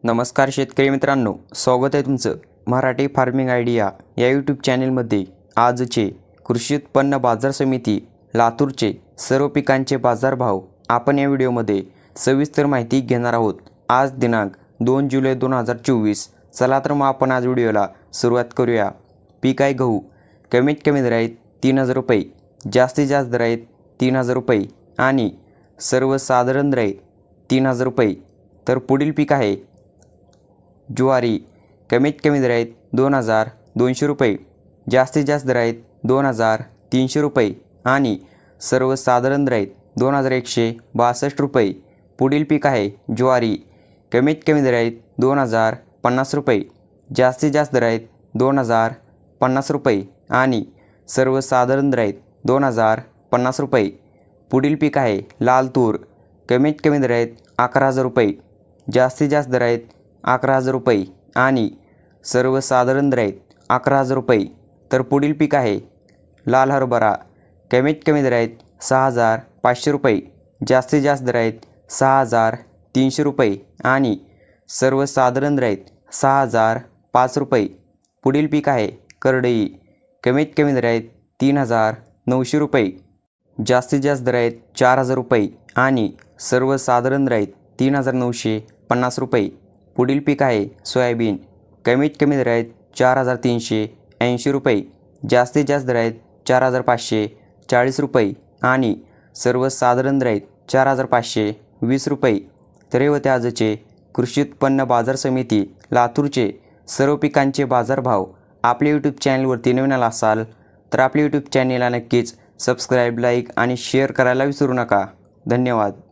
नमस्कार शेतकरी मित्रांनो, स्वागत आहे तुमचं मराठी फार्मिंग आयडिया या यूट्यूब चॅनलमध्ये। आजचे कृषी उत्पन्न बाजार समिती लातूरचे सर्व पिकांचे बाजारभाव आपण या व्हिडिओमध्ये सविस्तर माहिती घेणार आहोत। आज दिनांक 2 जुलै 2024। चला तर मग आपण आज व्हिडिओला सुरुवात करूया। पीक आहे गहू, कमीत कमी दर आहेत 3000 रुपये, जास्तीत जास्त दर आहेत 3000 रुपये आणि सर्वसाधारण दर आहेत 3000 रुपये। तर पुढील पीक आहे ज्वारी, कमीत कमी दर आहेत 2200 रुपये, जास्तीत जास्त दर आहेत 2300 रुपये आणि सर्वसाधारण दर आहेत 2162 रुपये। पुढील पीक आहे ज्वारी, कमीत कमी दर आहेत 2050 रुपये, जास्तीत जास्त दर आहेत 2050 रुपये आणि सर्वसाधारण दर आहेत 2050 रुपये। पुढील पीक आहे लाल तूर, कमीत कमी दर आहेत 11000 रुपये, जास्तीत जास्त दर आहेत 11000 रुपये आणि सर्वसाधारण दर आहेत 11000 रुपये। तर पुढील पीक आहे लाल हरभरा, कमीत कमी दर आहेत 6500 रुपये, जास्तीत जास्त दर आहेत 6300 रुपये आणि सर्वसाधारण दर आहेत 6005 रुपये। पुढील पीक आहे करडई, कमीत कमी दर आहेत 3900 रुपये, जास्तीत जास्त दर आहेत 4000 रुपये आणि सर्वसाधारण दर आहेत 3950 रुपये। पुढील पीक आहे सोयाबीन, कमीत कमी दर आहेत 4380 रुपये, जास्तीत जास्त दर आहेत 4540 रुपये आणि सर्वसाधारण दर आहेत 4520 रुपये। तर हे होते आजचे कृषी उत्पन्न बाजार समिती लातूरचे सर्व पिकांचे बाजारभाव। आपल्या यूट्यूब चॅनलवरती नवीन आला असाल तर आपल्या यूट्यूब चॅनलला नक्कीच सबस्क्राईब, लाईक आणि शेअर करायला विसरू नका। धन्यवाद।